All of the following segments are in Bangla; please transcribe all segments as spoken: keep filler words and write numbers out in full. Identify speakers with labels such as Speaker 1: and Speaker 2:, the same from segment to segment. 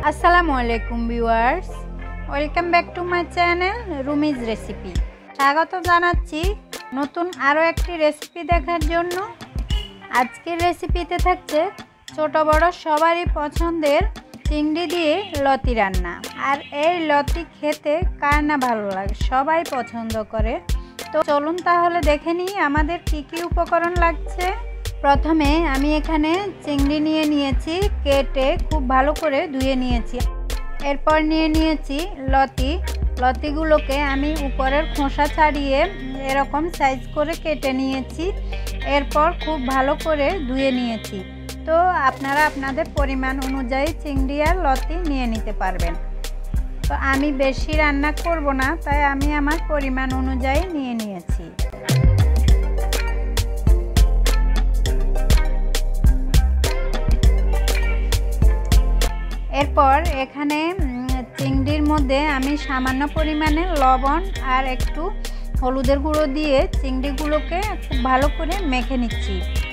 Speaker 1: আসসালামু আলাইকুম viewers, welcome back to my channel Rumi's recipe. স্বাগত জানাচ্ছি নতুন আরও একটি রেসিপি দেখার জন্য। আজকের রেসিপিতে থাকছে ছোট বড় সবারই পছন্দের চিংড়ি দিয়ে লতি রান্না। আর এই লতি খেতে কার না ভালো লাগে, সবাই পছন্দ করে। তো চলুন তাহলে দেখে নিই আমাদের কী কী উপকরণ লাগছে। প্রথমে আমি এখানে চিংড়ি নিয়ে নিয়েছি, কেটে খুব ভালো করে ধুয়ে নিয়েছি। এরপর নিয়ে নিয়েছি লতি। লতিগুলোকে আমি উপরের খোসা ছাড়িয়ে এরকম সাইজ করে কেটে নিয়েছি। এরপর খুব ভালো করে ধুয়ে নিয়েছি। তো আপনারা আপনাদের পরিমাণ অনুযায়ী চিংড়ি আর লতি নিয়ে নিতে পারবেন। তো আমি বেশি রান্না করব না, তাই আমি আমার পরিমাণ অনুযায়ী নিয়ে নিয়েছি। এরপর এখানে চিংড়ির মধ্যে আমি সামান্য পরিমাণে লবণ আর একটু হলুদের গুঁড়ো দিয়ে চিংড়িগুলোকে খুব ভালো করে মেখে নিচ্ছি।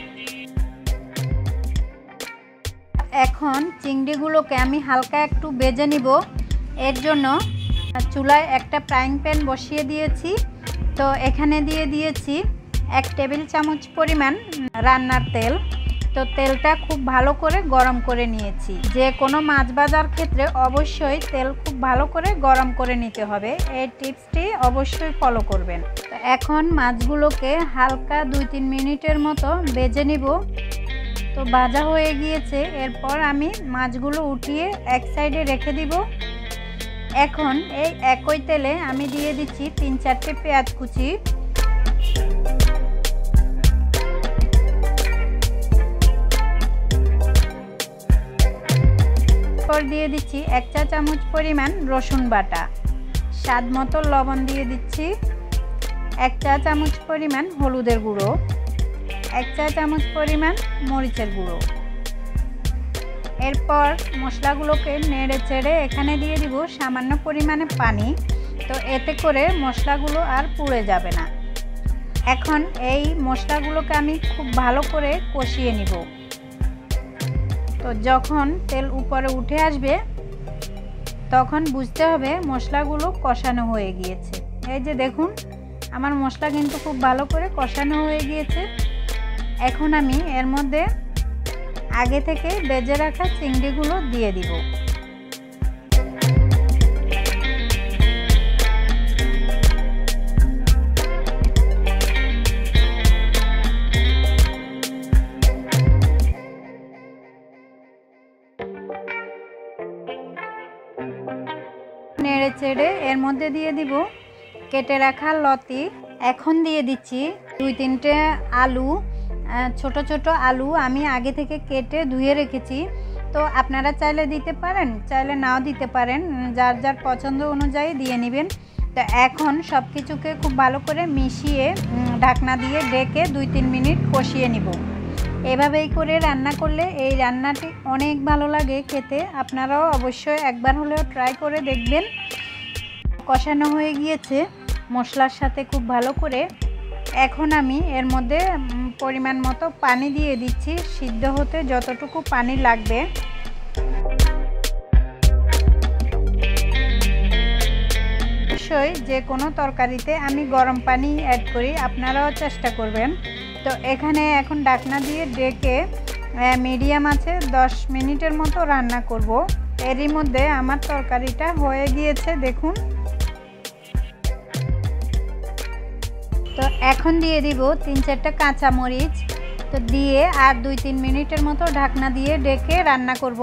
Speaker 1: এখন চিংড়িগুলোকে আমি হালকা একটু ভেজে নিব। এর জন্য চুলায় একটা ফ্রাইং প্যান বসিয়ে দিয়েছি। তো এখানে দিয়ে দিয়েছি এক টেবিল চামচ পরিমাণ রান্নার তেল। তো তেলটা খুব ভালো করে গরম করে নিয়েছি। যে কোনো মাছ ভাজার ক্ষেত্রে অবশ্যই তেল খুব ভালো করে গরম করে নিতে হবে, এই টিপসটি অবশ্যই ফলো করবেন। তো এখন মাছগুলোকে হালকা দুই তিন মিনিটের মতো ভেজে নিব। তো ভাজা হয়ে গিয়েছে। এরপর আমি মাছগুলো উঠিয়ে এক সাইডে রেখে দিব। এখন এই একই তেলে আমি দিয়ে দিচ্ছি তিন চারটে পেঁয়াজ কুচি, দিয়ে দিচ্ছি এক চা চামচ পরিমাণ রসুন বাটা, স্বাদ মতো লবণ দিয়ে দিচ্ছি, এক চা চামচ পরিমাণ হলুদের গুঁড়ো, এক চা চামচ পরিমাণ মরিচের গুঁড়ো। এরপর মশলাগুলোকে নেড়ে চেড়ে এখানে দিয়ে দিব সামান্য পরিমাণে পানি। তো এতে করে মশলাগুলো আর পুড়ে যাবে না। এখন এই মশলাগুলোকে আমি খুব ভালো করে কষিয়ে নিব। তো যখন তেল উপরে উঠে আসবে তখন বুঝতে হবে মশলাগুলো কষানো হয়ে গিয়েছে। এই যে দেখুন, আমার মশলা কিন্তু খুব ভালো করে কষানো হয়ে গিয়েছে। এখন আমি এর মধ্যে আগে থেকে ভেজে রাখা চিংড়িগুলো দিয়ে দিব। নেড়ে চেড়ে এর মধ্যে দিয়ে দিব কেটে রাখা লতি। এখন দিয়ে দিচ্ছি দুই তিনটে আলু, ছোট ছোট আলু আমি আগে থেকে কেটে ধুয়ে রেখেছি। তো আপনারা চাইলে দিতে পারেন, চাইলে নাও দিতে পারেন, যার যার পছন্দ অনুযায়ী দিয়ে নেবেন। তো এখন সব কিছুকে খুব ভালো করে মিশিয়ে ঢাকনা দিয়ে ঢেকে দুই তিন মিনিট কষিয়ে নিব। এভাবেই করে রান্না করলে এই রান্নাটি অনেক ভালো লাগে খেতে। আপনারাও অবশ্যই একবার হলেও ট্রাই করে দেখবেন। কষানো হয়ে গিয়েছে মশলার সাথে খুব ভালো করে। এখন আমি এর মধ্যে পরিমাণ মতো পানি দিয়ে দিচ্ছি, সিদ্ধ হতে যতটুকু পানি লাগবে। অবশ্যই যে কোনো তরকারিতে আমি গরম পানি অ্যাড করি, আপনারাও চেষ্টা করবেন। তো এখানে এখন ঢাকনা দিয়ে ডেকে মিডিয়াম আছে দশ মিনিটের মতো রান্না করব। এরই মধ্যে আমার তরকারিটা হয়ে গিয়েছে দেখুন। তো এখন দিয়ে দিব তিন চারটা কাঁচামরিচ। তো দিয়ে আর দুই তিন মিনিটের মতো ঢাকনা দিয়ে ডেকে রান্না করব।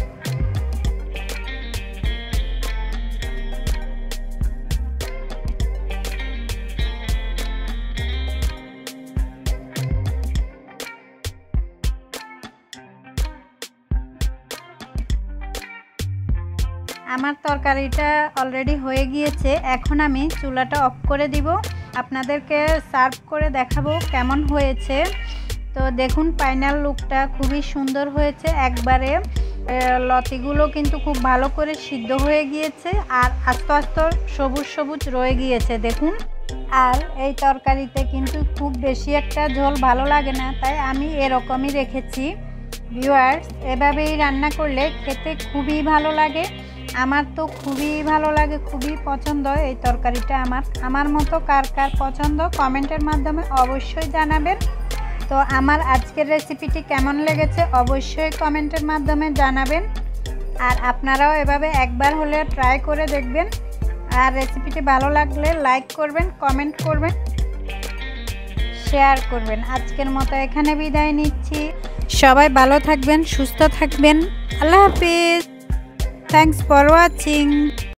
Speaker 1: আমার তরকারিটা অলরেডি হয়ে গিয়েছে। এখন আমি চুলাটা অফ করে দিব, আপনাদেরকে সার্ভ করে দেখাবো কেমন হয়েছে। তো দেখুন ফাইনাল লুকটা খুবই সুন্দর হয়েছে। একবারে লতিগুলো কিন্তু খুব ভালো করে সিদ্ধ হয়ে গিয়েছে আর আস্তে আস্তে সবুজ সবুজ রয়ে গিয়েছে দেখুন। আর এই তরকারিতে কিন্তু খুব বেশি একটা ঝোল ভালো লাগে না, তাই আমি এরকমই রেখেছি। ভিউয়ার্স, এভাবেই রান্না করলে খেতে খুবই ভালো লাগে। আমার তো খুবই ভালো লাগে, খুবই পছন্দ এই তরকারিটা আমার। আমার মতো কার কার পছন্দ কমেন্টের মাধ্যমে অবশ্যই জানাবেন। তো আমার আজকের রেসিপিটি কেমন লেগেছে অবশ্যই কমেন্টের মাধ্যমে জানাবেন। আর আপনারাও এভাবে একবার হলে ট্রাই করে দেখবেন। আর রেসিপিটি ভালো লাগলে লাইক করবেন, কমেন্ট করবেন, শেয়ার করবেন। আজকের মতো এখানে বিদায় নিচ্ছি। সবাই ভালো থাকবেন, সুস্থ থাকবেন। আল্লাহ হাফিজ। Thanks for watching.